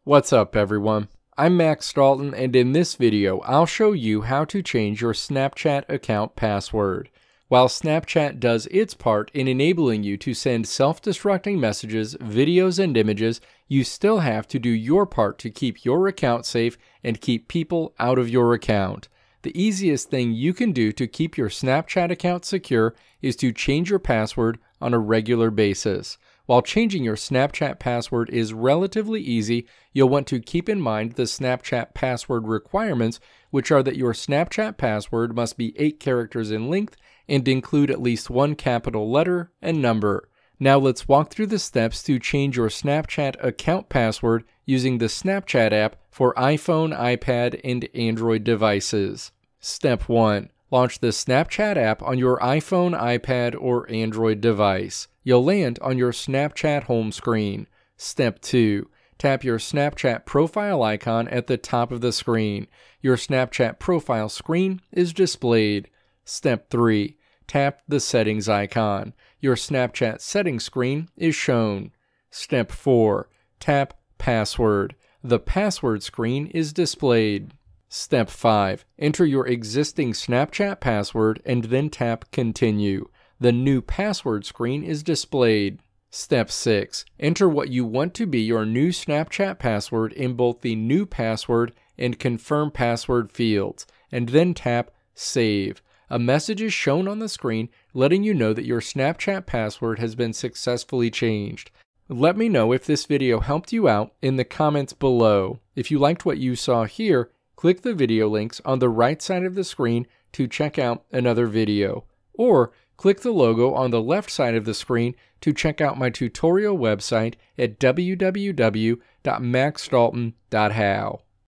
What's up everyone? I'm Max Dalton, and in this video I'll show you how to change your Snapchat account password. While Snapchat does its part in enabling you to send self-destructing messages, videos, and images, you still have to do your part to keep your account safe and keep people out of your account. The easiest thing you can do to keep your Snapchat account secure is to change your password on a regular basis. While changing your Snapchat password is relatively easy, you'll want to keep in mind the Snapchat password requirements, which are that your Snapchat password must be 8 characters in length and include at least one capital letter and number. Now let's walk through the steps to change your Snapchat account password using the Snapchat app for iPhone, iPad, and Android devices. Step 1. Launch the Snapchat app on your iPhone, iPad, or Android device. You'll land on your Snapchat home screen. Step 2. Tap your Snapchat profile icon at the top of the screen. Your Snapchat profile screen is displayed. Step 3. Tap the settings icon. Your Snapchat settings screen is shown. Step 4. Tap password. The password screen is displayed. Step 5. Enter your existing Snapchat password and then tap Continue. The new password screen is displayed. Step 6. Enter what you want to be your new Snapchat password in both the New Password and Confirm Password fields, and then tap Save. A message is shown on the screen letting you know that your Snapchat password has been successfully changed. Let me know if this video helped you out in the comments below. If you liked what you saw here, click the video links on the right side of the screen to check out another video. Or click the logo on the left side of the screen to check out my tutorial website at www.maxdalton.how.